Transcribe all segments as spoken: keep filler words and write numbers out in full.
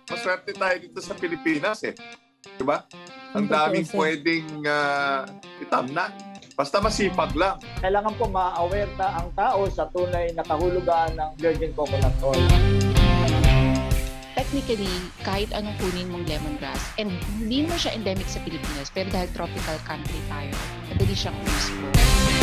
Maswerte tayo dito sa Pilipinas eh. Diba? Ang daming pwedeng uh, itamnan. Basta masipag lang. Kailangan po ma-aware na ang tao sa tunay na kahulugan ng virgin coconut oil. Technically, kahit anong kunin mong lemongrass, and hindi mo siya endemic sa Pilipinas, pero dahil tropical country tayo, madali siyang useful.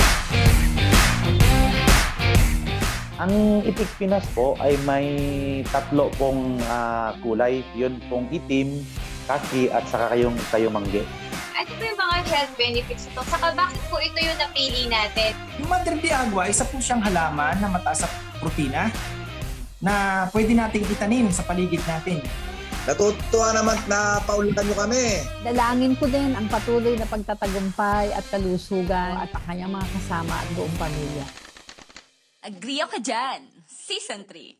Ang Itik Pinas po ay may tatlo pong uh, kulay. Yun pong itim, kaki, at saka kayong kayumangge. Ano po yung mga health benefits ito? Saka bakit po ito yung napili natin? Yung Madre de Agua, isa po siyang halaman na mataas sa protina na pwede nating itanim sa paligid natin. Natutuwa naman na paulitan nyo kami. Dalangin ko din ang patuloy na pagtatagumpay at kalusugan at ang kanyang mga kasama at buong pamilya. Agree ka dyan. Season three.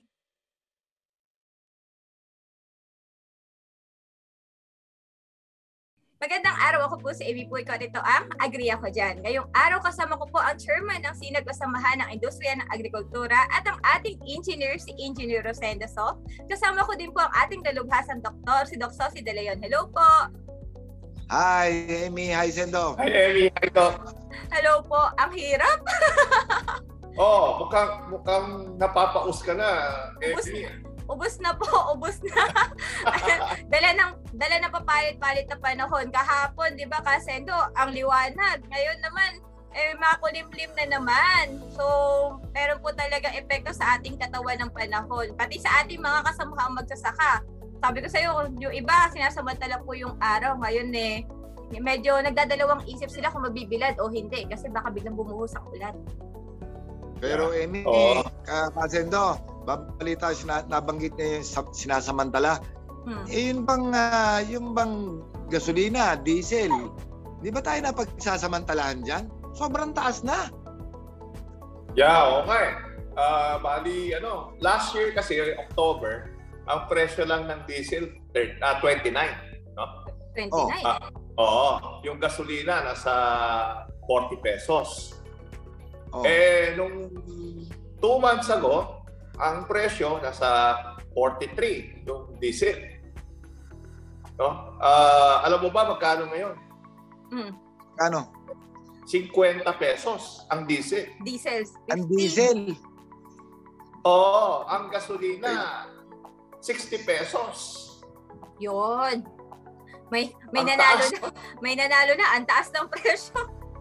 Magandang araw, ako po si Amy Puy ko at ito ang Agree Ako Dyan. Ngayong araw kasama ko po ang chairman ng Sinag Kasamahan ng Industriya ng Agrikultura at ang ating engineer, si Engineer Rosenda So. Kasama ko din po ang ating dalubhasang doktor, si Doc Sophie De Leon. Hello po! Hi, Amy. Hi, Sendo. Hi, Amy. Hi, Doc. Hello po. Ang hirap. Oh, mukhang, mukhang napapaus ka na, Ubus, Amy. ubus na po, ubus na. dala ng dala ng papalit-palit na panahon. Kahapon, 'di ba, Kasendo, ang liwanag. Ngayon naman eh makulimlim na naman. So, meron po talagang epekto sa ating katawan ng panahon, pati sa ating mga kasamaang magsasaka. Sabi ko sa iyo, yung iba sinasamantala po yung araw. Ngayon eh medyo nagdadalawang isip sila kung mabibilad o hindi kasi baka biglang bumuhos ang ulan. Pero Amy, oh. uh, Kasendo, babalita na nabanggit niya yung sinasamantala. Hmm. Eh, yun bang, uh, yung bang gasolina, diesel, di ba tayo napagsasamantalahan dyan? Sobrang taas na. Yeah, okay. Uh, bali, ano, last year kasi, October, ang presyo lang ng diesel, uh, twenty-nine. No? twenty-nine? Oh. Uh, oo. Yung gasolina, nasa forty pesos. Oh. Eh, nung two months ago, ang presyo nasa forty-three yung diesel. No? Uh, alam mo ba magkano ngayon? Mm. Kano? fifty pesos ang diesel. Diesel. Ang diesel? Oo, ang gasolina sixty pesos. Yun. May may ang nanalo taas. na. May nanalo na ang taas ng presyo.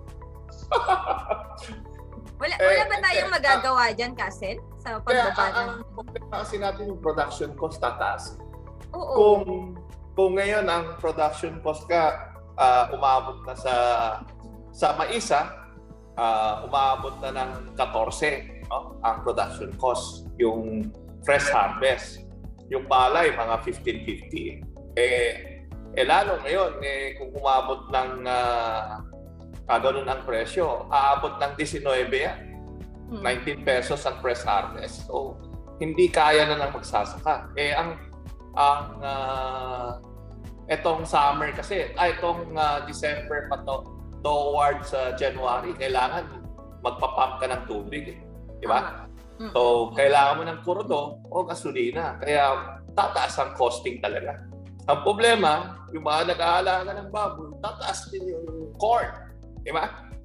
Wala, eh, wala ba tayong eh, magagawa uh, dyan, Kasen? Sa pagbaba ng... Ang problema kasi natin yung production cost tataas. Oo. Kung, kung ngayon ang production cost ka uh, umabot na sa sa maisa, uh, umabot na ng fourteen, no? Ang production cost, yung fresh harvest. Yung palay, mga fifteen fifty. Eh, eh lalo ngayon, eh, kung umabot ng... Uh, Ah, ganun ang presyo. Aabot ng nineteen yan. Hmm. nineteen pesos ang fresh harvest. So, hindi kaya na ng magsasaka. Eh, ang ang uh, etong summer kasi, ay, itong uh, December pa to, towards uh, January, kailangan magpapump ka ng tubig. Eh. Di ba? Hmm. So, kailangan mo ng kurudo o gasolina. Kaya, tataas ang costing talaga. Ang problema, yung mga nag-aalaga ng baboy, tataas din yung corn. Diba?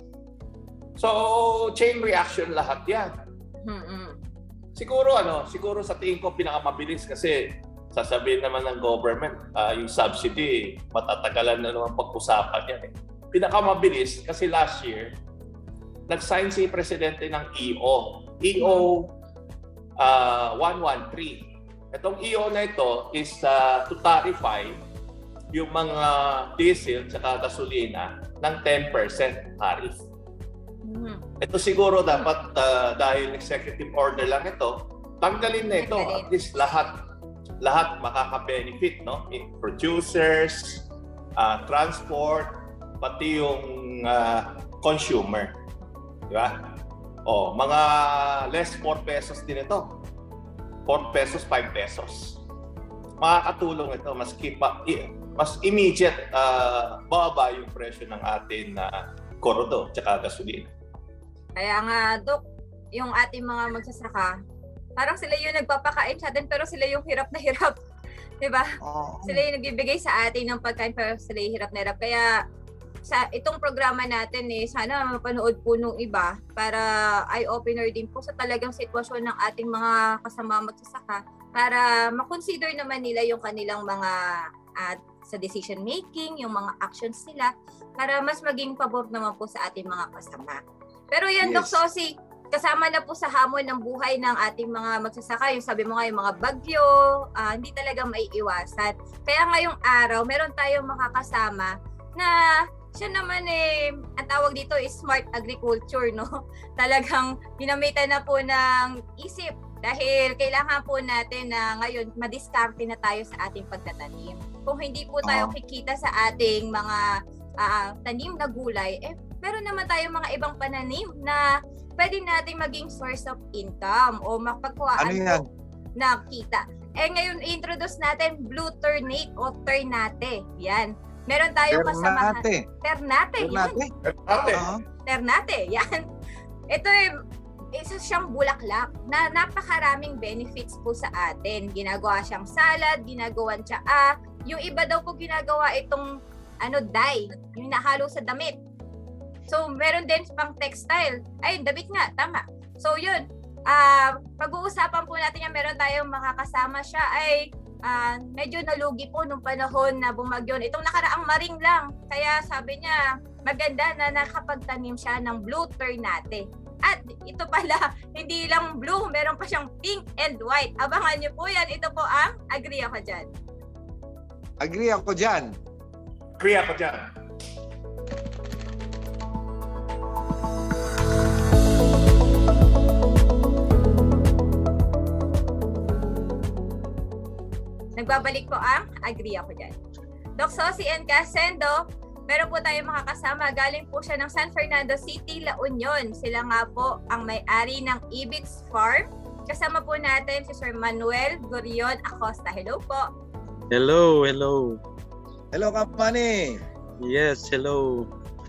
So, chain reaction lahat yan. Mm-hmm. Siguro, ano, siguro sa tingin ko pinakamabilis kasi sasabihin naman ng government, uh, yung subsidy, matatagalan na naman pag-usapan yan. Eh. Pinakamabilis kasi last year, nag-sign si Presidente ng E O. E O uh, one thirteen. Itong E O na ito is uh, to tarify yung mga diesel at gasolina ng ten percent tariff. Mm-hmm. Ito siguro dapat uh, dahil executive order lang ito, tanggalin na ito. At least lahat lahat makaka-benefit, no? In producers, uh, transport, pati yung uh, consumer. Di ba? Oh, mga less four pesos din ito. four pesos, five pesos. Makakatulong ito mas keep up, mas immediate uh, bababa yung presyo ng atin na uh, korodo tsaka gasolina. Kaya nga, Dok, yung ating mga magsasaka, parang sila yung nagpapakain sa atin pero sila yung hirap na hirap. Diba? Oh. Sila yung nagbibigay sa atin ng pagkain pero sila yung hirap na hirap. Kaya sa itong programa natin eh, sana mapanood po nung iba para eye-opener din po sa talagang sitwasyon ng ating mga kasama magsasaka para makonsider naman nila yung kanilang mga uh, sa decision making, yung mga actions nila para mas maging pabor naman po sa ating mga kasama. Pero yan, yes. Doc Sosi, kasama na po sa hamon ng buhay ng ating mga magsasaka, yung sabi mo nga yung mga bagyo, uh, hindi talaga maiiwasan. Kaya ngayong araw, meron tayong makakasama na siya naman eh, ang tawag dito is smart agriculture, no? Talagang ginamitan na po ng isip dahil kailangan po natin na ngayon madiskarte na tayo sa ating pagtatanim. Kung hindi po tayo uh-huh. kikita sa ating mga uh, tanim na gulay, eh meron naman tayong mga ibang pananim na pwede nating maging source of income o mapagkuhaan ano po na kita. Eh ngayon i-introduce natin blue ternate o ternate. Yan. Meron tayong kasamahan. Ternate. Ternate. Ternate. Ternate. Uh-huh. Ternate. Yan. Ito ay isa siyang bulaklak na napakaraming benefits po sa atin. Ginagawa siyang salad, ginagawan tsaa. Yung iba daw po ginagawa itong ano dye, yung nahalo sa damit. So meron din pang textile. Ay, damit nga, tama. So yun, uh, pag-uusapan po natin yan, meron tayong makakasama siya ay Uh, medyo nalugi po nung panahon na bumagyon. Itong nakaraang maring lang. Kaya sabi niya, maganda na nakapagtanim siya ng blue ternate. At ito pala, hindi lang blue, meron pa siyang pink and white. Abangan niyo po yan. Ito po ang Agree Ako Dyan. Agree ako dyan. Agree ako dyan. Nagbabalik po ang Agree Ako Dyan. Doc Sosi and Casendo, meron po tayong makakasama. Galing po siya ng San Fernando City, La Union. Sila nga po ang may-ari ng Ibits Farm. Kasama po natin si Sir Manuel Gurion Acosta. Hello po. Hello, hello. Hello, Kapani. Yes, hello.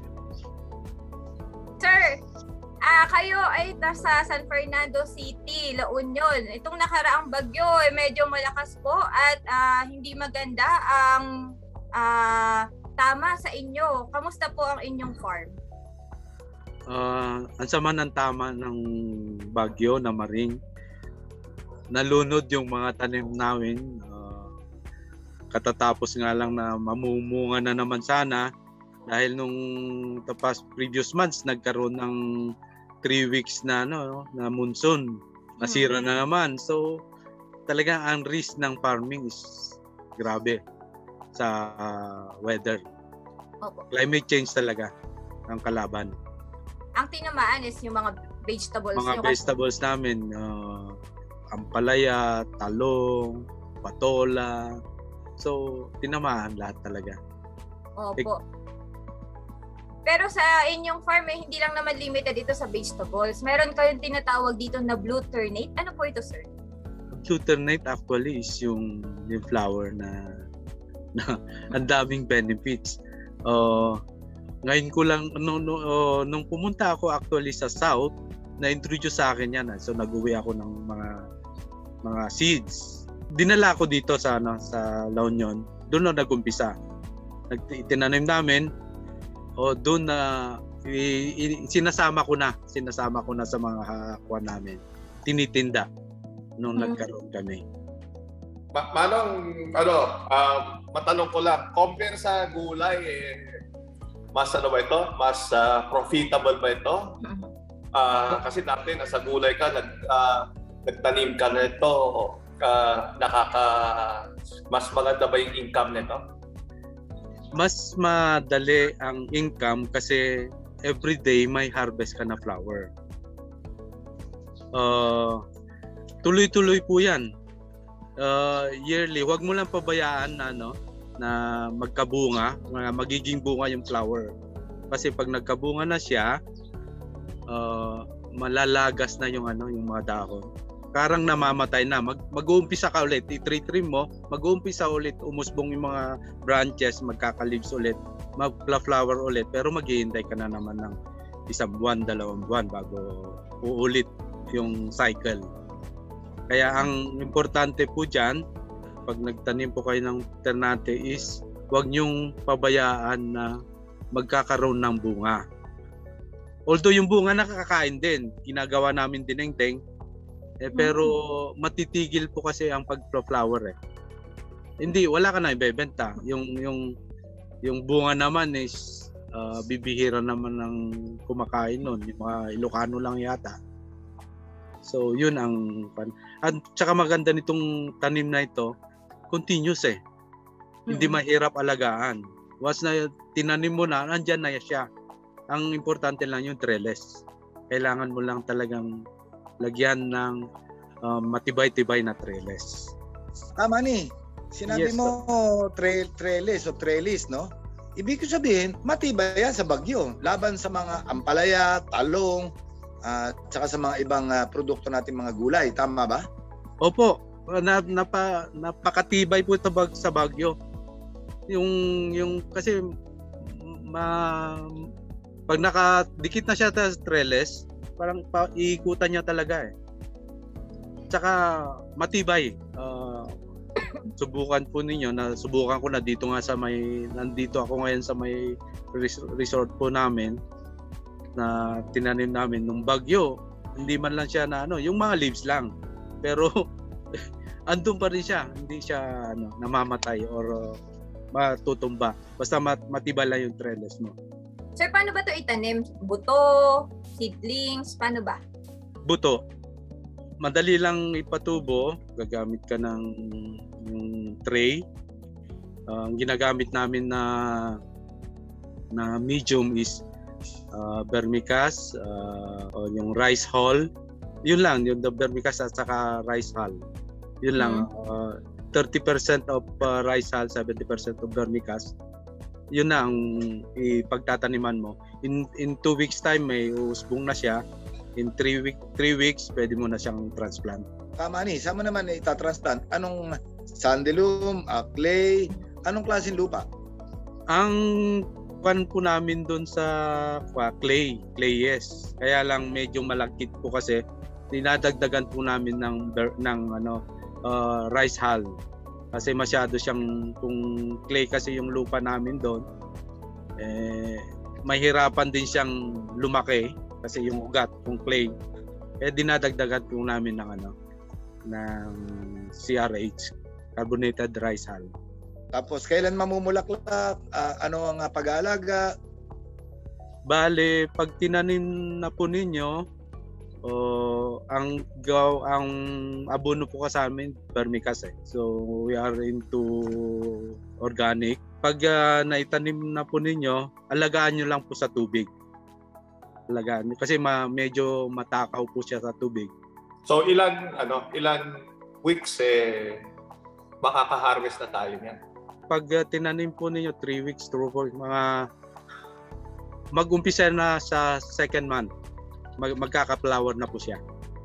Sir, Ah, kayo ay nasa San Fernando City, La Union. Itong nakaraang bagyo ay medyo malakas po at uh, hindi maganda ang uh, tama sa inyo. Kamusta po ang inyong farm? Uh, ang sama ng tama ng bagyo na maring. Nalunod yung mga tanim namin. Uh, katatapos nga lang na mamumunga na naman sana dahil nung the past previous months nagkaroon ng three weeks na ano na monsoon, nasira na naman. So talagang ang risk ng farming is grabe sa uh, weather. Opo. Climate change talaga ang kalaban. Ang tinamaan is yung mga vegetables. Mga yung vegetables namin, uh, ampalaya, talong, patola. So tinamaan lahat talaga. Opo. Ik- Pero sa inyong farm, eh, hindi lang naman limited ito sa vegetables. Meron kayong tinatawag dito na blue ternate. Ano po ito, sir? Blue ternate actually is yung, yung flower na, na ang daming benefits. Uh, ngayon ko lang, no, no, uh, nung pumunta ako actually sa South, na-introduce sa akin yan. So nag-uwi ako ng mga mga seeds. Dinala ko dito sa, ano, sa La Union. Doon na nag-umpisa. Tinanim namin. O doon na i, i, sinasama ko na, sinasama ko na sa mga hakwa namin. Tinitinda nung hmm. nagkaroon kami. Ma- Manong, ano, uh, matanong ko lang, compare sa gulay, eh, mas ano ba ito? Mas uh, profitable ba ito? Uh, kasi dati nasa gulay ka, nag, uh, nagtanim ka na ito, uh, nakaka, mas maganda ba yung income nito? Mas madali ang income kasi every day may harvest ka na flower. Uh, tuloy-tuloy po yan. Uh, yearly, huwag mo lang pabayaan na, no, na magkabunga, magiging bunga yung flower. Kasi pag nagkabunga na siya, uh, malalagas na yung, ano, yung mga dahon. Karang namamatay na, mag mag-uumpisa ka ulit, i-trim mo, mag-uumpisa ulit, umusbong yung mga branches, magkaka-leaves ulit, mag-flower ulit, pero maghihintay ka na naman ng isang buwan, dalawang buwan bago uulit yung cycle. Kaya ang importante po dyan, pag nagtanim po kayo ng ternate is huwag niyong pabayaan na magkakaroon ng bunga. Although yung bunga nakakakain din, ginagawa namin dinengdeng, eh, pero matitigil po kasi ang pag-flower eh. Hindi, wala ka na ibebenta. Yung, yung, yung bunga naman is uh, bibihira naman ng kumakain nun. Yung mga Ilocano lang yata. So, yun ang... At saka maganda nitong tanim na ito, continuous eh. Mm-hmm. Hindi mahirap alagaan. Once na tinanim mo na, andyan na siya. Ang importante lang yung trellis. Kailangan mo lang talagang lagyan ng um, matibay-tibay na trellis. Tama ni. Sinabi yes, mo tre trellis o trellis, no? Ibig sabihin, matibay yan sa bagyo. Laban sa mga ampalaya, talong, at uh, saka sa mga ibang uh, produkto natin mga gulay. Tama ba? Opo. Na, napa, napakatibay po ito bag, sa bagyo. Yung, yung kasi ma, pag nakadikit na siya sa trellis, parang pa, iikutan niya talaga eh. Tsaka matibay. Uh, subukan po ninyo na subukan ko na dito nga sa may nandito ako ngayon sa may resort po namin na tinanim namin nung bagyo. Hindi man lang siya na ano, yung mga leaves lang. Pero andun pa rin siya, hindi siya ano, namamatay or uh, matutumba. Basta mat matibay lang yung trellis mo. Sir, paano ba ito itanim? Buto, seedlings, paano ba? Buto. Madali lang ipatubo. Gagamit ka ng yung tray. Uh, ang ginagamit namin na na medium is uh, vermicast, uh, o yung rice hull. Yun lang, yung the vermicast at saka rice hull. Yun lang. Mm-hmm. uh, thirty percent of uh, rice hull, seventy percent of vermicast. Yun na ang ipagtataniman mo. In in two weeks time may usbong na siya. In three week three weeks pwede mo na siyang transplant. Tama ni, saan mo naman ita-transplant? Anong sandelum, uh, clay, anong klaseng lupa? Ang pan po namin doon sa uh, clay, clay yes. Kaya lang medyo malakit po kasi dinadagdagan po namin ng ng ano uh, rice hull. Kasi masyado siyang, kung clay kasi yung lupa namin doon, eh, mahirapan din siyang lumaki kasi yung ugat, kung clay. Eh, dinadagdagan po namin ng, ano, ng C R H, carbonated rice hull. Tapos, kailan mamumulaklak? Uh, ano ang uh, pag-aalaga? Bale, pag tinanim na po ninyo, Uh, ang gaw ang abono po kasi amin vermicast eh. So we are into organic. Pag uh, naitanim na po ninyo, alagaan nyo lang po sa tubig. Alagaan nyo kasi ma medyo matakaw po siya sa tubig. So ilan ano, ilan weeks eh makaka-harvest na tayo niyan? Pag uh, tinanim po ninyo three weeks to four mga mag-umpisa na sa second month. Mag magkaka-flower na po siya.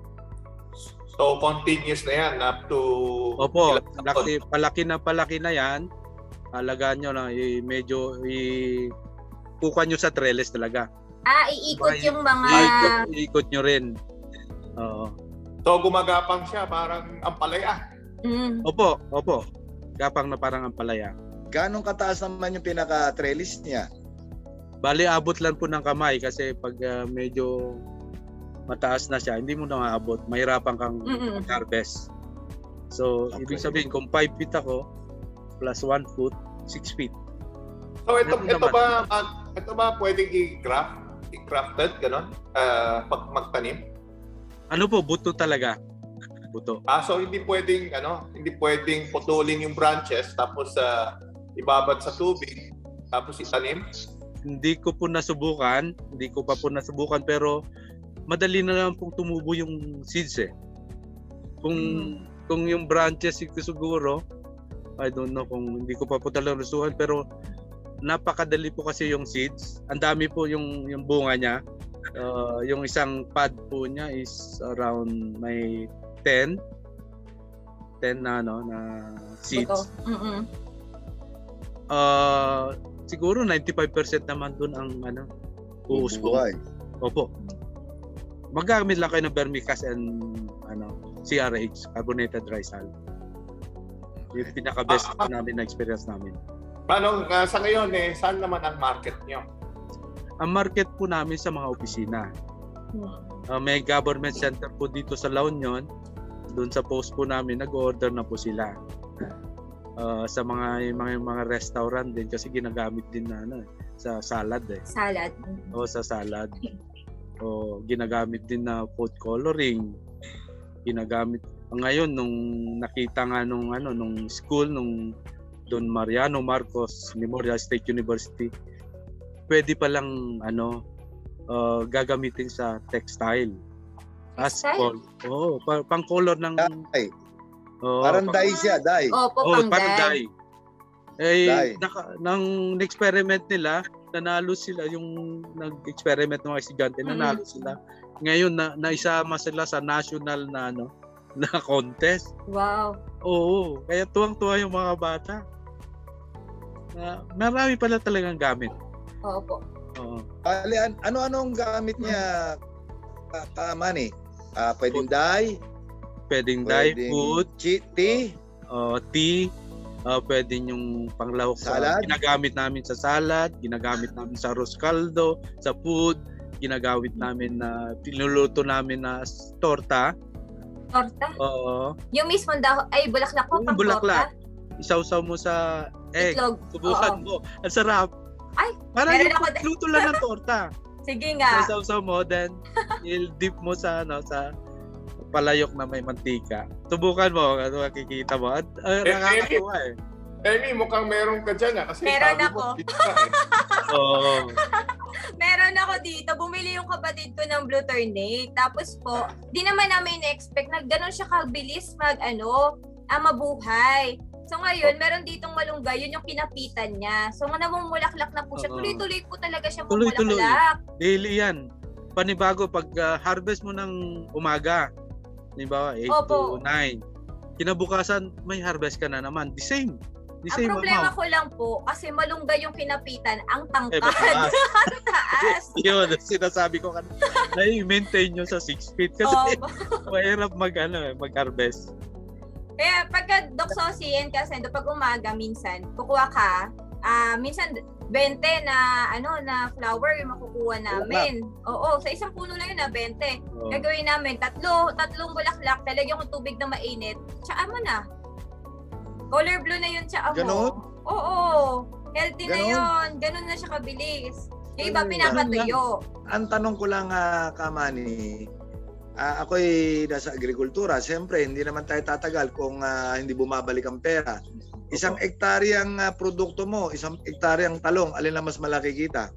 So continuous na yan up to... Opo, laki, palaki na palaki na yan. Alagaan nyo na, i medyo i-pukan nyo sa trellis talaga. Ah, iikot yung mga... Iikot, iikot nyo rin. Oo. So gumagapang siya, parang ampalaya. Mm. Opo, opo. Gapang na parang ampalaya. Ganong kataas naman yung pinaka-trellis niya? Bali, abot lang po ng kamay kasi pag uh, medyo mataas na siya, hindi mo na maabot. Mahirapan kang mag-harvest. So, okay. Ibig sabihin, kung five feet ako, plus one foot, six feet. So, ito, ito ba, uh, ito ba pwedeng i-craft? I-crafted, gano'n? Uh, pag magtanim? Ano po, buto talaga. Buto. Ah, so hindi pwedeng, ano, hindi pwedeng putulin yung branches, tapos uh, ibabad sa tubig, tapos itanim? Hindi ko po nasubukan, hindi ko pa po nasubukan, pero madali na lang pong tumubo yung seeds eh. Kung hmm. kung yung branches siguro, I don't know kung hindi ko pa po talaga nasubukan, pero napakadali po kasi yung seeds. Ang dami po yung yung bunga niya. Uh, yung isang pod po niya is around may ten na ano na seeds. Mm-hmm. Uh, siguro ninety-five percent naman doon ang ano uusbong. Opo. Magamit lang kayo ng vermicast and ano C R H, carbonated rice hull. Yung pinaka-best Ah, ah. namin na experience namin. Paano, uh, sa ngayon eh, saan naman ang market nyo? Ang market po namin sa mga opisina. Uh, may government center po dito sa La Union. Doon sa post po namin, nag-order na po sila. Uh, sa mga, mga mga restaurant din kasi ginagamit din na ano, sa salad eh. Salad. O sa salad. O ginagamit din na food coloring. Ginagamit ngayon nung nakita nga nung ano nung school nung Don Mariano Marcos Memorial State University, pwede pa lang ano uh, gagamitin sa textile. As Textile? oh, pa, pang color ng Dye. oh, Parang pang, dye siya, dye. Opo, oh, pang parang dye. dye. Eh, Dye. naka, nang experiment nila, nanalo sila yung nag-experiment ng mga estudyante, nanalo Mm-hmm. sila. Ngayon na naisama sila sa national na ano na contest. Wow. Oo, kaya tuwang-tuwa yung mga bata. Uh, marami pala talagang gamit. Opo. Oo. Bali, an- ano-anong gamit niya, ka- Kamani? Ah, pwedeng dye, Pwedeng dye, pwedeng food, chi- tea, uh, tea, uh, pwedeng yung panglahok sa Salad? ginagamit namin sa salad, ginagamit namin sa arroz caldo, sa food, ginagamit namin na pinuluto namin na s- torta. Torta? Oo. Yung mismo daw, ay bulaklak po, Yung pang bulaklak. torta? Isawsaw mo sa egg. Itlog. Subukan mo. Ang sarap. Ay, Parang meron yung ako din. luto lang ng torta. Sige nga. Isawsaw mo, then i-dip mo sa ano sa palayok na may mantika. Subukan mo, ano makikita mo. At uh, Eh, nakakatuwa eh. Amy, mukhang meron ka dyan ah. Kasi Meron sabi ako. mo, pizza, eh. Oo. Meron ako dito. Bumili yung kapatid ko ng Blue Tornate. Tapos po, di naman namin na-expect na gano'n siya kabilis mag, ano, ah, mabuhay. So ngayon, meron ditong malunggay. Yun yung kinapitan niya. So namumulaklak na po siya. Oo. Tuloy-tuloy po talaga siya Tuloy-tuloy. mamulaklak. Daily yan. Panibago pag uh, harvest mo ng umaga. Diba? eight Opo. to nine. Kinabukasan, may harvest ka na naman. The same. The Ang same problema amount. ko lang po, kasi malunggay yung kinapitan, ang Eh, tangkad. mataas. Ang taas. Yun, sinasabi ko kanina. Na-maintain nyo sa six feet. Kasi Opo. mahirap mag, ano, eh, mag-harvest. Kaya pagka doxosin kasi pag umaga minsan kukuha ka, ah minsan twenty na ano na flower yung makukuha namin. Oo, sa isang puno lang yun na twenty. Oo. Gagawin namin tatlo, tatlong bulaklak, talagyan ko tubig na mainit. Tsaka mo na. Color blue na yun tsaka mo. Ganon? Oo. Healthy na Ganon? yun. Ganon na siya kabilis. Yung iba Ganon pinapatuyo. Ang tanong ko lang, uh, Kamani, ah, ako'y nasa agrikultura. Siyempre, hindi naman tayo tatagal kung ah, hindi bumabalik ang pera. Isang ektaryang ah, produkto mo, isang ektaryang talong, alin na mas malaki kita?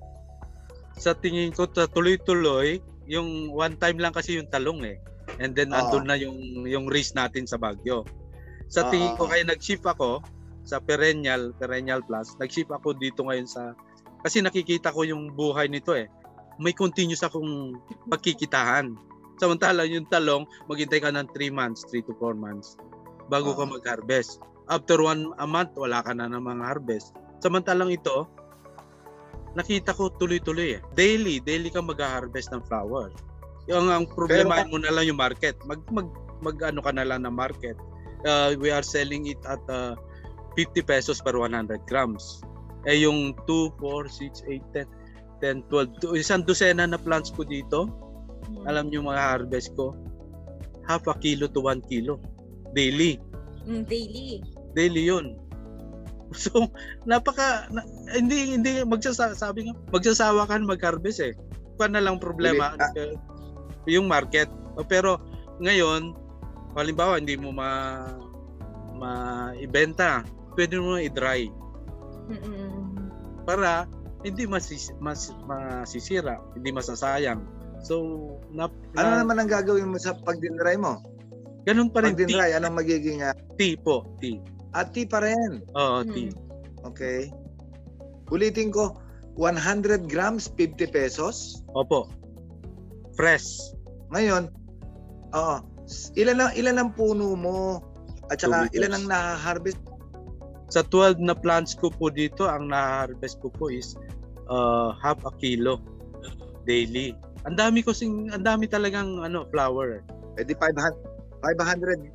Sa tingin ko, ta- tuloy-tuloy, yung one time lang kasi yung talong eh. And then, Oo. andun na yung, yung risk natin sa Baguio. Sa Oo. tingin ko, kaya nag-shift ako sa perennial, perennial plus, nag-shift ako dito ngayon sa, kasi nakikita ko yung buhay nito eh. May continuous akong pagkikitahan. Samantala yung talong, maghintay ka ng three months, three to four months bago ka Oo. mag-harvest. After one a month, wala ka na namang harvest. Samantalang ito, nakita ko tuloy-tuloy eh. Daily, daily ka mag-harvest ng flower. Yung ang problema Pero- mo na lang yung market. Mag mag mag ano ka na lang ng market. Uh, we are selling it at uh, fifty pesos per one hundred grams. Eh yung two, four, six, eight, ten, ten, twelve, isang dosena na plants ko dito. Alam niyo mga harvest ko, half a kilo to one kilo daily. Mm, daily. Daily 'yun. So, napaka na, hindi hindi magsasabi nga magsasawa ka mag-harvest eh. Pa na lang problema Ulit, uh, yung market. Pero ngayon, halimbawa hindi mo ma ma-ibenta, pwede mo i-dry Mm-mm. para hindi masis, mas masisira, hindi masasayang. So, na, Ano na, naman ang gagawin mo sa pagdinray mo? ganun pa rin tea, Pagdinray, anong magiging uh, tea po, tea. at tea pa rin? Oo, Hmm. tea. Okay. Ulitin ko, one hundred grams, fifty pesos. Opo. Fresh. Ngayon, oo. Ilan ang ilan ang puno mo? At saka Two ilan meters. ang na-harvest? Sa twelve na plants ko po dito, ang na-harvest ko po is uh, half a kilo daily. Ang dami ko sing, ang dami talagang ano, flower. Eh di five hundred. five hundred.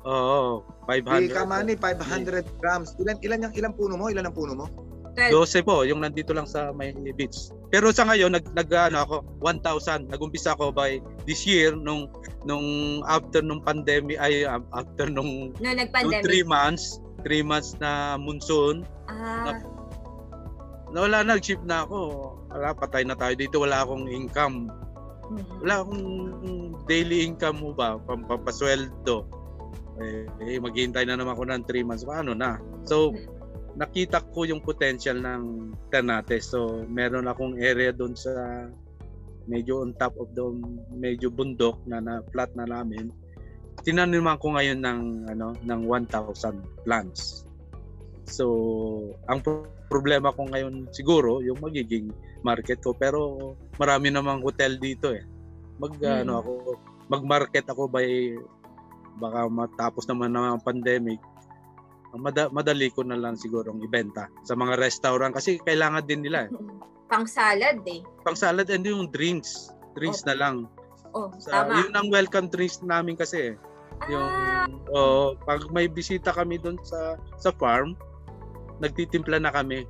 Oo, five hundred. Di Kamani, five hundred grams. Ilan, ilan, yung, ilang puno mo? Ilan ang puno mo? twelve po, yung nandito lang sa may beach. Pero sa ngayon, nag, nag ano ako, one thousand. Nag-umpisa ako by this year, nung, nung after nung pandemic, ay after nung, no, nung three months, three months na monsoon. Ah. Na, wala, nag-ship na ako. Wala, patay na tayo dito. Wala akong income. Wala akong daily income mo ba? Pampasweldo. Eh, eh maghihintay na naman ako ng three months. Paano na? So, nakita ko yung potential ng Ternate. So, meron akong area doon sa medyo on top of the medyo bundok na, na flat na namin. Tinaniman ko ngayon ng ano ng one thousand plants. So, ang problema ko ngayon siguro yung magiging market ko, pero marami namang hotel dito eh. Mag hmm. ano ako, mag-market ako by baka matapos naman ng pandemic. Mad- madali ko na lang siguro ang ibenta sa mga restaurant kasi kailangan din nila eh. Pang salad eh. Pang salad and yung drinks. Drinks oh. na lang. Oh, sa, tama. Yun ang welcome drinks namin kasi eh. Yung Ah. oh, pag may bisita kami doon sa sa farm, nagtitimpla na kami.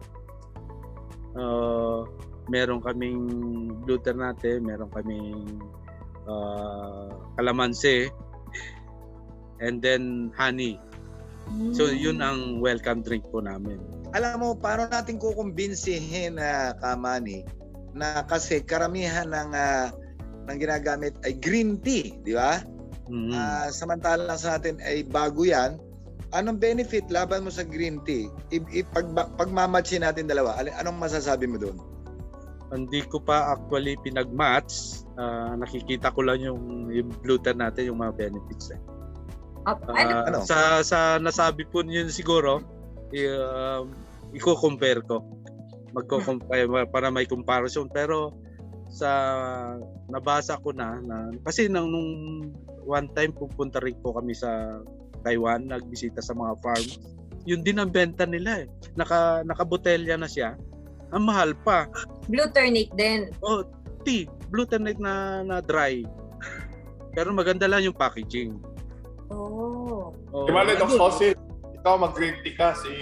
Uh, meron kaming Blue Ternate, meron kaming uh, kalamansi, and then honey. So yun ang welcome drink po namin. Alam mo, paano natin kukumbinsihin na uh, Kamani na kasi karamihan ng uh, ng ginagamit ay green tea, di ba? Mm-hmm. Uh, samantalang sa natin ay bago yan. Anong benefit laban mo sa green tea? I, i, pag, pagmamatchin natin dalawa, anong masasabi mo doon? Hindi ko pa actually pinag-match. Uh, nakikita ko lang yung, yung Blue Ternate, yung mga benefits eh. Uh, ano? Sa sa nasabi po niyo siguro, i, uh, i-compare ko. Magko-compare para may comparison, pero sa nabasa ko na, na kasi nang nung one time pupunta rin po kami sa Taiwan, nagbisita sa mga farm. Yun din ang benta nila eh. Naka nakabotelya na siya. Ang mahal pa. Blue Ternate din. Oh, tea, Blue Ternate na na dry. Pero maganda lang yung packaging. Oh. Oh. Imali Doc Sosin, ikaw mag-green tea ka, si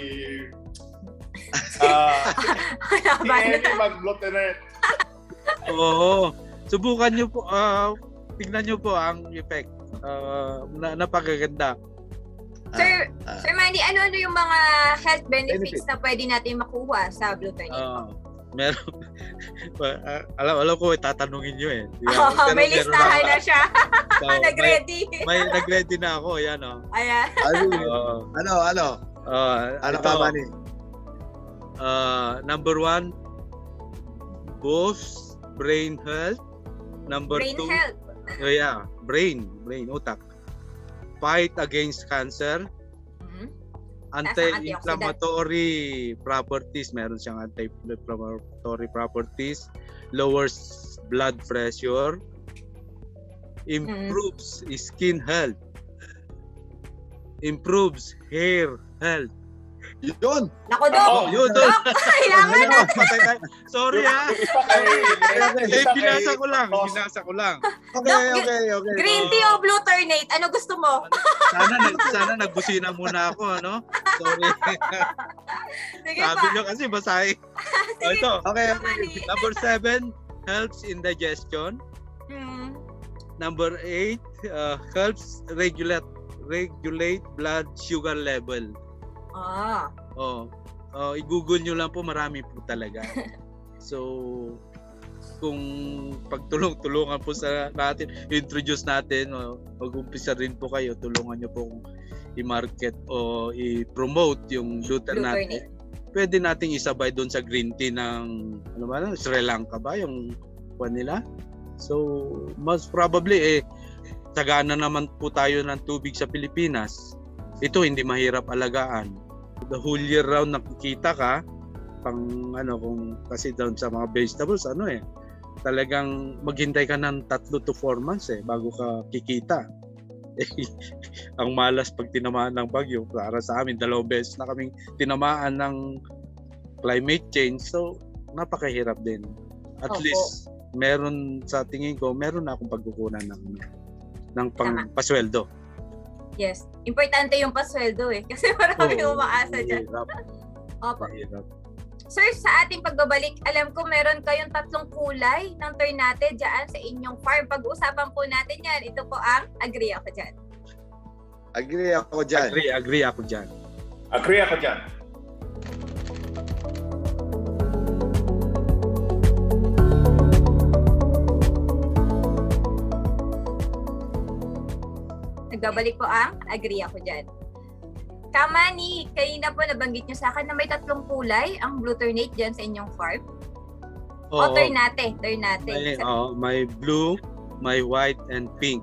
ah uh, si Emmy mag-Blue Ternate. Oo. Subukan niyo po, uh, tingnan niyo po ang effect. Uh, na, napakaganda. Sir, uh, Sir Manny, ano-ano yung mga health benefits benefit. na pwede natin makuha sa Blue Ternate? Uh, meron. uh, alam, alam ko, tatanungin nyo eh. Oh, pero may listahan na siya. So, nag-ready. May, may nag-ready na ako. Yan o. Oh. Ayan. Uh, ano, ano? Uh, ano ka ba ni? Uh, number one, boost brain health. Number brain two, health. Oh yeah, brain, brain, utak. Fight against cancer. Mm-hmm. Anti-inflammatory properties, meron siyang anti-inflammatory properties. Lowers blood pressure. Improves mm-hmm. skin health. Improves hair health. Yun! Nako, Dok! Oh, yun, Dok! Kailangan natin! Sorry, ha? Eh, binasa ko lang. Binasa ko lang. Okay, okay, okay. Green tea o Blue Ternate? Ano gusto mo? Sana, sana nagbusina muna ako, ano? Sorry. Sige Sabi pa. nyo kasi basahin. Oh, ito. Okay, okay. Number seven, helps in digestion. Hmm. Number eight, uh, helps regulate regulate blood sugar level. Ah. Oh, oh, i-google nyo lang po, marami po talaga. So, kung pagtulong-tulungan po sa natin, introduce natin, o mag-umpisa rin po kayo, tulungan nyo po i-market o i-promote yung Blue Ternate. Pwede nating isabay doon sa green tea ng ano ba, Sri Lanka ba yung kuwan nila? So, most probably eh sagana naman po tayo ng tubig sa Pilipinas. Ito hindi mahirap alagaan. The whole year round nakikita ka pang ano kung kasi doon sa mga vegetables ano eh talagang maghintay ka ng tatlo to four months eh bago ka kikita. Eh, ang malas pag tinamaan ng bagyo, para sa amin dalawang beses na kaming tinamaan ng climate change, so napakahirap din. At Opo. least meron sa tingin ko meron na akong pagkukunan ng ng pang pasweldo. Yes. Importante yung pasweldo eh. Kasi marami oh, umaasa dyan. Opo. Mahirap. Sir, sa ating pagbabalik, alam ko meron kayong tatlong kulay ng Ternate dyan sa inyong farm. Pag-uusapan po natin yan. Ito po ang agree ako dyan. Agree ako dyan. Agree, agree ako dyan. Agree ako dyan. Nagbabalik po ang agree ako dyan. Kamani, kanina po nabanggit nyo sa akin na may tatlong kulay ang blue ternate dyan sa inyong farm. Oo. O ternate, ternate. May, oh, may blue, may white, and pink.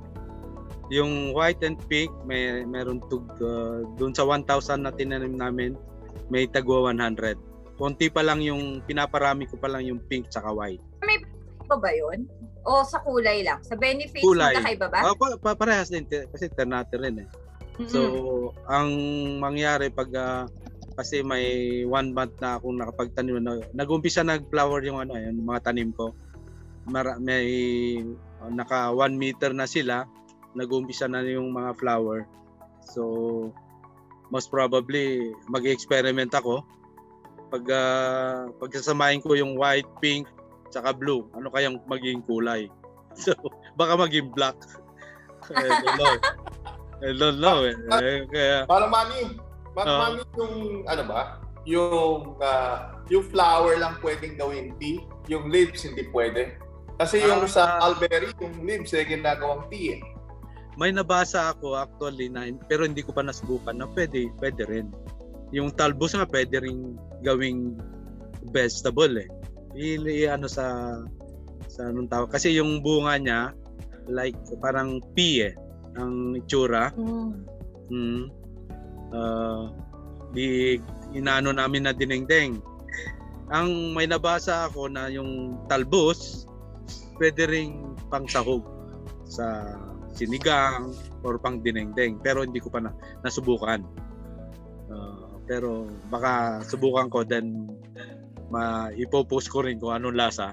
Yung white and pink, may meron tug, uh, dun sa one thousand na tinanim namin, may tagwa one hundred. Konti pa lang yung, pinaparami ko pa lang yung pink tsaka white. May pa ba yun? O sa kulay lang? Sa benefits, kulay. magkakaiba ba? Oh, pa, pa, parehas din, kasi ternate rin eh. Mm-hmm. So, ang mangyari pag uh, kasi may one month na akong nakapagtanim, na, nag-umpisa nag-flower yung ano, yung mga tanim ko. Mara, may uh, naka one meter na sila, nag-umpisa na yung mga flower. So, most probably mag-experiment ako. Pag uh, pagsasamahin ko yung white, pink, saka blue, ano kayang magiging kulay? So, baka maging black. I don't know. I don't know. Eh. Kaya, para mami, para uh, mami yung ano ba? Yung uh, yung flower lang pwedeng gawin tea, yung leaves hindi pwede. Kasi yung uh, sa mulberry, yung leaves ay ginagawang tea eh. May nabasa ako actually na, pero hindi ko pa nasubukan na pwede, pwede rin. Yung talbos nga pwede rin gawing vegetable eh. Ili ano sa sa anong tawag, kasi yung bunga niya like parang pea eh ang itsura. Mm. Mm. Uh, di inaano namin na dinengdeng. Ang may nabasa ako na yung talbos pwede ring pang sahog sa sinigang or pang dinengdeng, pero hindi ko pa na, nasubukan. Uh, pero baka subukan ko, then ma-ipopost ko rin kung anong lasa.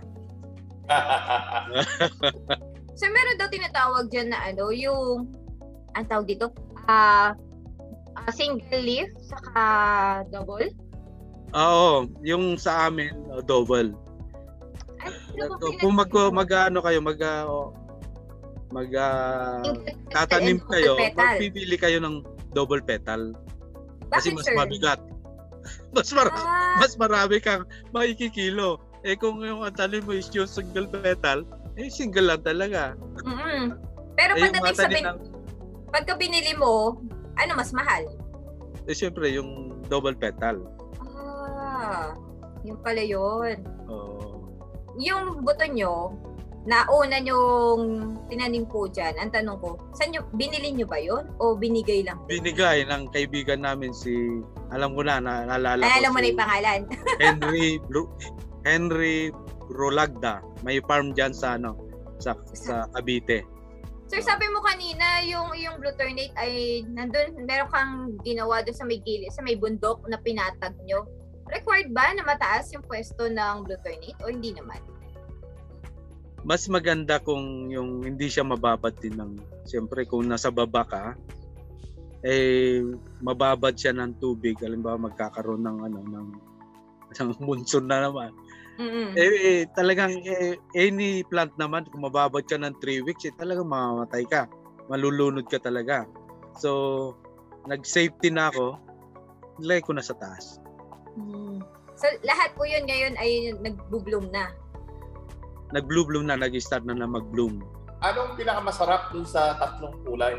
So meron daw tinatawag dyan na ano, yung, ang tawag dito, uh, uh, single leaf, saka double? Oo, yung sa amin, uh, double. Ay, kung mag, mag ano kayo, mag, uh, mag uh, tatanim kayo, magpipili kayo ng double petal. Kasi mas sir? Mabigat. Mas, mar- ah. mas marami kang makikikilo. Eh kung yung tanim mo is yung single petal, eh, single lang talaga. Mm-hmm. Pero eh, pagdating sa bin- ng... pagka binili mo, ano mas mahal? Eh, siyempre, yung double petal. Ah, yung pala yun. Oh. Yung buto nyo, nauna nyong tinanim po dyan, ang tanong ko, saan nyo, binili nyo ba yun? O binigay lang? Binigay ng kaibigan namin si, alam ko na, naalala ko Alam mo si na yung pangalan. Henry Henry Rolagda. May farm diyan sa ano, sa sa Cavite. Sir, sabi mo kanina yung yung blue ternate ay nandun, meron kang ginawa doon sa may gilid, sa may bundok na pinatag nyo. Required ba na mataas yung pwesto ng blue ternate o hindi naman? Mas maganda kung yung hindi siya mababad din ng, siyempre kung nasa baba ka, eh mababad siya ng tubig, halimbawa magkakaroon ng ano ng ng monsoon na naman. Mm-hmm. Eh, eh talagang eh, any plant naman kung mababad ka ng three weeks, eh talagang mamamatay ka. Malulunod ka talaga. So, nag-safety na ako. Nilagay ko na sa taas. Mm. So, lahat po yun ngayon ay nag-bloom na? Nag-bloom na, nag-start na na mag-bloom. Anong pinakamasarap dun sa tatlong kulay?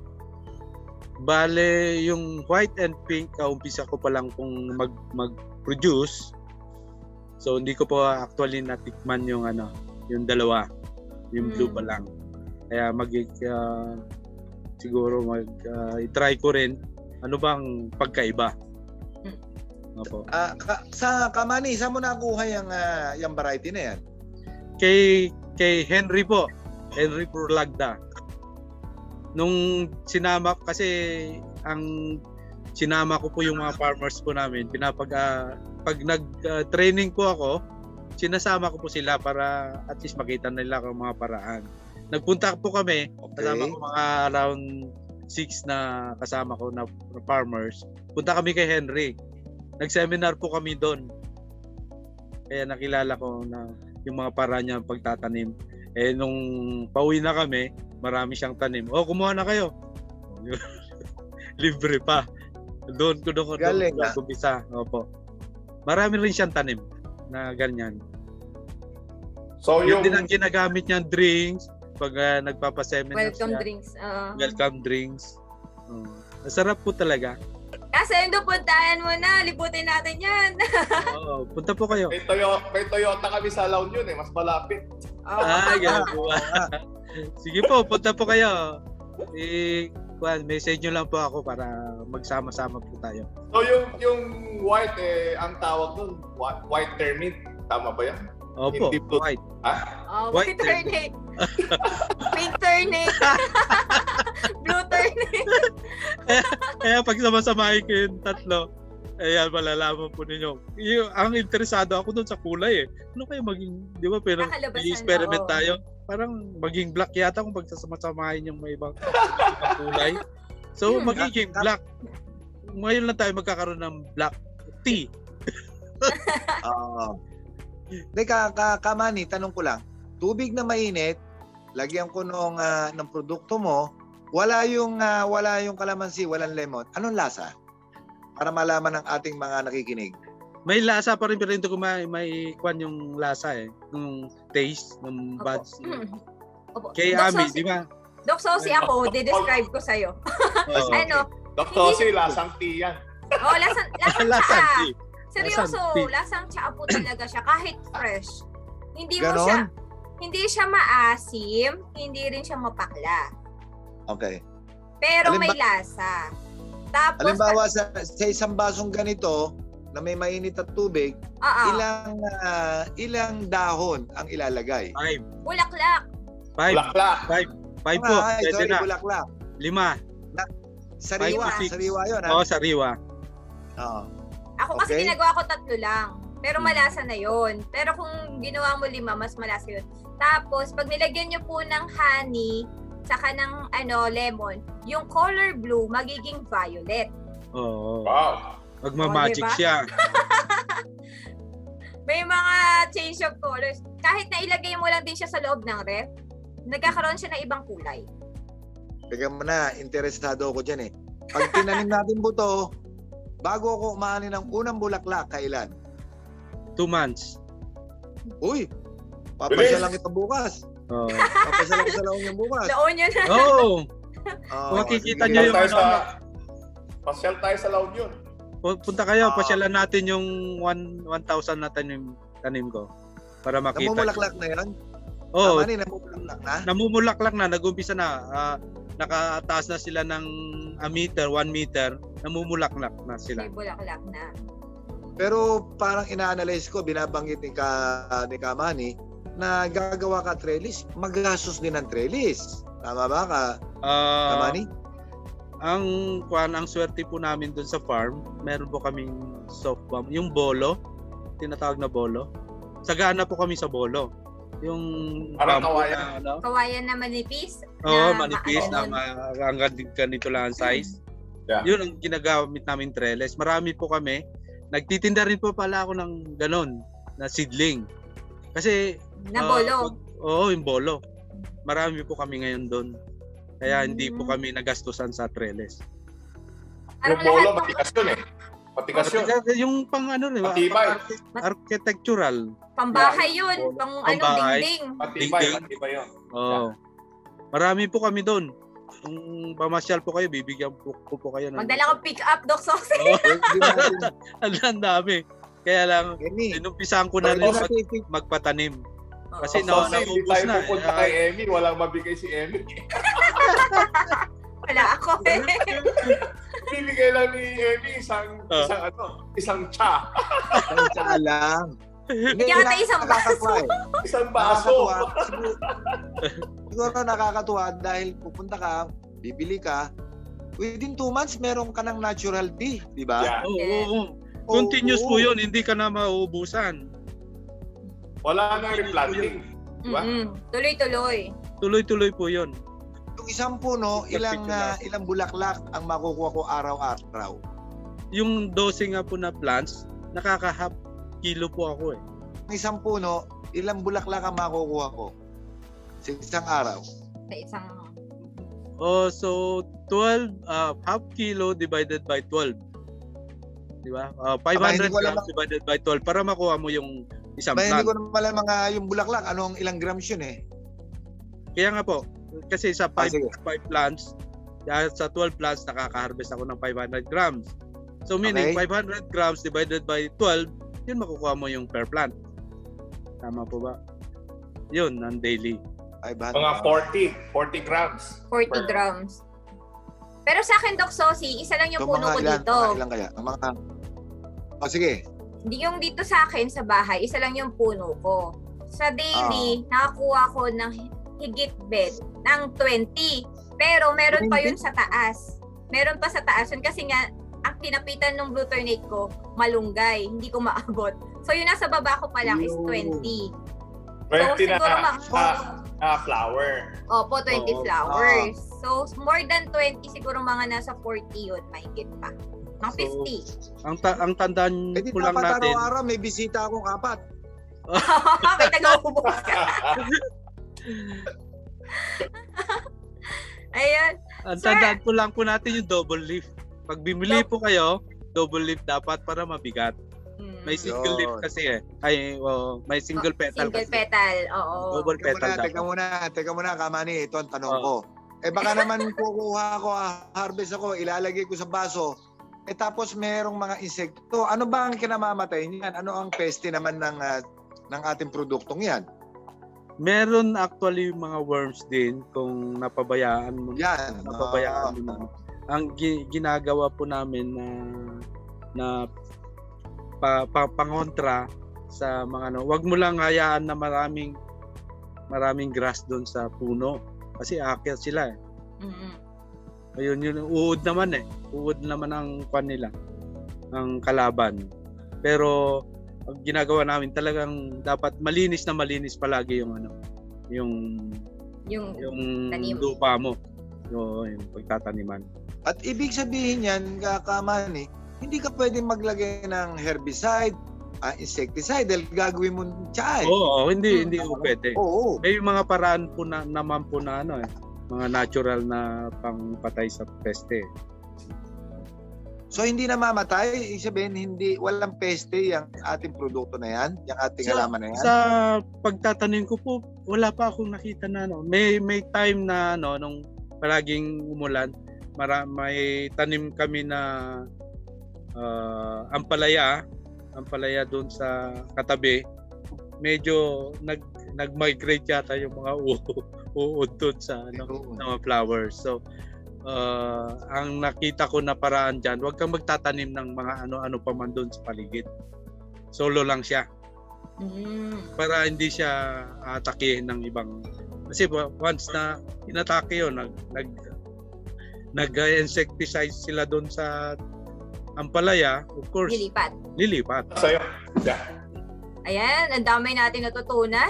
Bale, yung white and pink, kaumpisa ko pa lang kung mag, mag-produce. So hindi ko po actually natikman yung ano, yung dalawa, yung blue hmm. pa lang. Kaya mag uh, siguro mag uh, i-try ko rin ano bang pagkaiba. Hmm. Opo. Uh, ka, sa Kamani, saan mo nakuha yung uh, yung variety na yan? Kay kay Henry po, Henry Rolagda. Nung sinama kasi ang sinama ko po yung mga farmers po namin, pinapag uh, pag nag-training uh, po ako, sinasama ko po sila para at least makita nila ang mga paraan. Nagpunta po kami, okay. Kasama ko mga around six na kasama ko na farmers. Punta kami kay Henry. Nag-seminar po kami doon. Kaya nakilala ko na yung mga paraan niya pagtatanim. Eh nung pauwi na kami, marami siyang tanim. Oh, kumuha na kayo. Libre pa. Doon ko doon ko doon kumpisa. Opo. Marami rin siyang tanim na ganyan. So yung yung din ang ginagamit niyang drinks pag uh, nagpapaseminar Welcome siya. drinks. Uh, Welcome drinks. Uh, masarap po talaga. Kasi endo, puntahan mo na. Libutin natin yan. Oo, punta po kayo. May Toyota, may Toyota kami sa La Union eh, mas malapit. Oh. Ah, ganun po. Sige po, punta po kayo. I well, message nyo lang po ako para magsama-sama po tayo. So yung yung white eh ang tawag doon, white ternate, tama ba 'yan? Opo, Hindi blue. white. Ah? Oh, white ternate. Pink ternate. Blue ternate. kaya, kaya pag sama-samahin ko yung tatlo, ayan, malalaman po ninyo. Yung, ang interesado ako doon sa kulay eh. Ano kayo maging, di ba, pero i-experiment tayo. Parang maging black yata kung pagsasama-samahin yung may ibang, ibang kulay. So, hmm, magiging black. Ngayon lang tayo magkakaroon ng black tea. Oo. Hindi, ka, ka, Kamani, tanong ko lang. Tubig na mainit, lagyan ko nung, uh, ng produkto mo, wala yung, uh, wala yung kalamansi, walang lemon. Anong lasa? Para malaman ng ating mga nakikinig. May lasa pa rin, pero hindi ko may, may kwan yung lasa eh. Yung taste, ng buds. Opo. Kay Ami, di ba? Doc Sosi ako, de-describe ko sa'yo. Oh, ano? Doc Sosi, lasang tea yan. Oh, lasang, lasang lasang tsaa. tea. Seryoso, Lasang, lasang tsaa po talaga siya, kahit fresh. Hindi mo Ganon? siya, hindi siya maasim, hindi rin siya mapakla. Okay. Pero Halimbawa, may lasa. Tapos, halimbawa sa, sa isang basong ganito, na may mainit at tubig, uh-oh. ilang uh, ilang dahon ang ilalagay? Five. Bulaklak. Five. Bulaklak. Five. Five Ah, po. ay, Pwede sorry, na. bulaklak. Lima. Na, sariwa. Five to six. Sariwa yun, ha? Oo, sariwa. Oo. Ako kasi Okay. ginagawa ko tatlo lang. Pero malasa na yon. Pero kung ginawa mo lima, mas malasa yun. Tapos, pag nilagyan nyo po ng honey, saka ng ano, lemon, yung color blue magiging violet. Oo. Wow. Magmamagic Oh, diba? siya. May mga change of colors. Kahit na ilagay mo lang din siya sa loob ng ref, nagkakaroon siya ng ibang kulay. Teka mo na, interesado ako dyan eh. Pag tinanim natin buto, bago ako umani ng unang bulaklak, kailan? Two months. Uy, papasya lang kita bukas. Oo. Papasya lang sa laon yung bukas. Laon yun. Oo. Oh, Makikita sige. nyo yung Tayo ano. sa, pasyal tayo sa La Union. Punta kayo, Ah. pasyalan natin yung one thousand na tanim, tanim ko. Para makita. Namumulaklak na yan? Oo. Tama ni, namumulaklak na? Namumulaklak na, nag-umpisa na. Uh, nakataas na sila ng a meter, one meter. Namumulaklak na sila. May bulaklak na. Pero parang ina-analyze ko, binabanggit ni, Ka, ni Kamani, na gagawa ka trellis, magastos din ang trellis. Tama ba ka, Uh, Kamani? ang kuan ang swerte po namin doon sa farm, meron po kaming soft bomb, yung bolo, tinatawag na bolo. Sagana po kami sa bolo. Yung Parang bamboo kawayan. na, ano? Kawayan na manipis. Oo, na manipis na maano. ma- hanggang ganito lang ang size. Yeah. Yun ang ginagamit namin trellis. Marami po kami. Nagtitinda rin po pala ako ng ganon, na seedling. Kasi Na ah, bolo. pag- Oo, yung bolo. Marami po kami ngayon doon. Kaya hindi po kami nagastusan sa trellis. Yung Parang bolo, lahat po- matigas yun eh. Matigas yun. Kasi yung pang ano, di ba? Matibay. Arch- architectural. Pambahay yun. Bolo. Pang ano, Pambahay. dingding. Matibay, Ding-ding. matibay yun. Oo. Marami po kami doon. Kung pamasyal po kayo, bibigyan po, po, po kayo. ng- Magdala kang pick up, Doc Sosi. Oo. Hindi natin, Ang dami. Kaya lang, Emi, inumpisahan ko na rin hindi mag, natin, magpatanim. Kasi So, na, so, hindi naubos tayo na. pupunta eh. kay Emmy, walang mabigay si Emmy. Wala ako eh. Bibigay lang ni Emmy isang, Ah. isang ano, isang cha. ang saalang. Hindi, Bigyan kita isang nakakatuwa eh. Isang baso. Nakakatuwa. Siguro, siguro nakakatuwa dahil pupunta ka, bibili ka, within two months, meron ka ng natural tea, di ba? Yeah. Oo, oo, oo. Continuous Oo. po yun, hindi ka na mauubusan. Wala nang replanting. Diba? Mm-mm. Tuloy-tuloy. Tuloy-tuloy po yun. Yung isang puno, ilang uh, ilang bulaklak ang makukuha ko araw-araw? Yung dosing nga po na plants, nakaka-half kilo po ako eh. Yung isang puno, ilang bulaklak ang makukuha ko sa isang araw? Sa isang... Oh, so twelve, uh, half kilo divided by twelve. Di ba? Uh, five hundred grams alam, divided by twelve para makuha mo yung isang plant. Hindi ko naman alam mga yung bulaklak, anong ilang grams yun eh. Kaya nga po, kasi sa five ah, plants, sa twelve plants, nakaka-harvest ako ng five hundred grams. So meaning, okay. five hundred grams divided by twelve, yun makukuha mo yung per plant. Tama po ba? Yun, ang daily. Mga forty, forty grams. forty grams. Pero sa akin, Doc Sosi, isa lang yung so, puno ko ilan, dito. Mga ilan kaya? Mga... Oh, sige. Hindi yung dito sa akin, sa bahay, isa lang yung puno ko. Sa daily, oh. nakakuha ko ng higit bed ng twenty. Pero meron pa yun sa taas. Meron pa sa taas yun kasi nga, ang kinapitan ng glutamate ko, malunggay. Hindi ko maabot. So yung nasa baba ko pa lang is twenty. twenty so, na ma- ah, ah, flower. Opo, twenty oh, flowers. Oh. So more than twenty, siguro mga nasa forty yun. Mahigit pa. Mga fifty. So, ang, ta- ang tandaan eh, ko lang natin. Eh araw may bisita akong apat. May taga-ubos ka. Ayan. Ang tandaan ko lang po natin yung double leaf. Pag bimili po kayo, double leaf dapat para mabigat. May single leaf kasi eh. Ay, oh, may single petal single kasi. Single petal, oo. Double teka petal muna, dapat. Teka muna, teka muna, Kamani. Ito ang tanong oh. ko. Eh baka naman kukuha ako, harvest ako, ilalagay ko sa baso. Eh tapos merong mga insekto. Ano ba ang kinamamatay niyan? Ano ang peste naman ng, uh, ng ating produktong yan? Meron actually mga worms din kung napabayaan mo. Yan. Napabayaan mo na. Ang gi- ginagawa po namin na na pa, pa, pangontra sa mga ano, wag mo lang hayaan na maraming maraming grass doon sa puno kasi aakyat sila eh. Mm-hmm. Ayun yun, uod naman eh. Uod naman ang kwan nila, ang kalaban. Pero ang ginagawa namin talagang dapat malinis na malinis palagi yung ano, yung yung, yung tanim. lupa mo. Yung, yung pagtataniman. At ibig sabihin yan, Kamani, hindi ka pwedeng maglagay ng herbicide, uh, insecticide dahil gagawin mo tiyan. Oo, hindi hmm. hindi ko pwede. Oo. May mga paraan po na naman po na ano eh, mga natural na pangpatay sa peste. So hindi namamatay, ibig sabihin hindi walang peste yung ating produkto na yan, yung ating sa, halaman na yan. Sa pagtatanim ko po, wala pa akong nakita na ano. May may time na ano nung palaging umulan, mara, may tanim kami na uh, ampalaya, ampalaya doon sa katabi. Medyo nag nag-migrate yata yung mga uod doon sa ano, sa mga flowers. So uh, ang nakita ko na paraan diyan, huwag kang magtatanim ng mga ano-ano pa man doon sa paligid. Solo lang siya. Mm. Para hindi siya atakihin ng ibang, kasi once na inatake yun, nag nag nag-insecticide sila doon sa ampalaya, of course lilipat lilipat sa'yo. Yeah. Ayan, ang dami natin natutunan.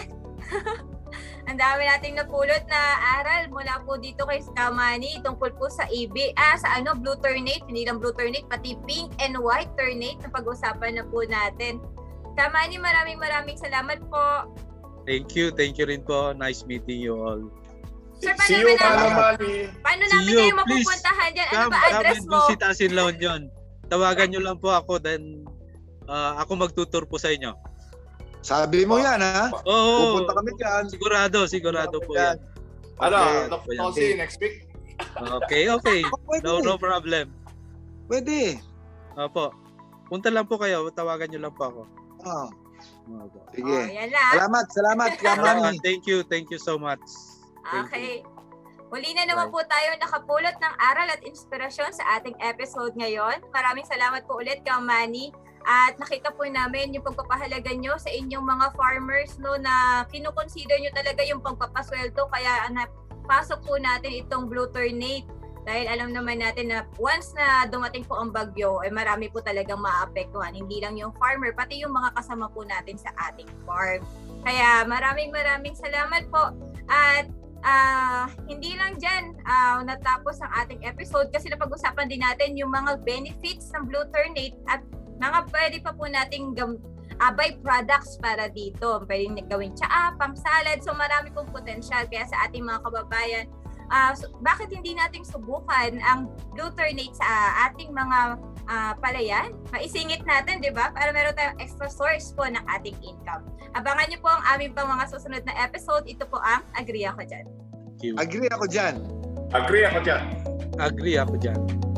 Ang dami nating napulot na aral mula po dito kay Kamani tungkol po sa A B, ah, sa ano, blue ternate, hindi lang blue ternate, pati pink and white ternate na pag-usapan na po natin. Kamani, maraming maraming salamat po. Thank you, thank you rin po. Nice meeting you all. Sir, paano See you, namin, paano namin you, kayo mapupuntahan dyan? Ano come, ba address come mo? Come, Sitasin Loan yun. Tawagan nyo lang po ako, then uh, ako magtutur po sa inyo. Sabi mo yan, ha? Oo. Pupunta kami dyan. Sigurado, sigurado po yan. Ano, Tosi, next week? Okay, okay. No, no problem. Pwede. Opo. Punta lang po kayo, tawagan nyo lang po ako. Oh. Sige. Oh, yan lang. Salamat, salamat, Kamani. Thank you, thank you so much. Thank okay. You. Huli na naman po tayo nakapulot ng aral at inspirasyon sa ating episode ngayon. Maraming salamat po ulit, Kamani. At nakita po namin yung pagpapahalaga nyo sa inyong mga farmers, no, na kinukonsider nyo talaga yung pagpapasweldo. Kaya napasok po natin itong blue ternate. Dahil alam naman natin na once na dumating po ang bagyo, ay eh marami po talagang maapektuhan. Hindi lang yung farmer, pati yung mga kasama po natin sa ating farm. Kaya maraming maraming salamat po. At Ah, uh, hindi lang dyan uh, natapos ang ating episode kasi napag-usapan din natin yung mga benefits ng glutamate at mga pwede pa po nating gam- uh, byproducts para dito. Pwede nyo gawing tsaa, pang salad. So marami pong potential. Kaya sa ating mga kababayan, uh, so, bakit hindi nating subukan ang glutamate sa uh, ating mga uh, palayan? Maisingit natin, di ba? Para meron tayong extra source po ng ating income. Abangan nyo po ang aming pang mga susunod na episode. Ito po ang Agree Ako Dyan. Agree ako dyan. Agree ako dyan. Agree ako dyan.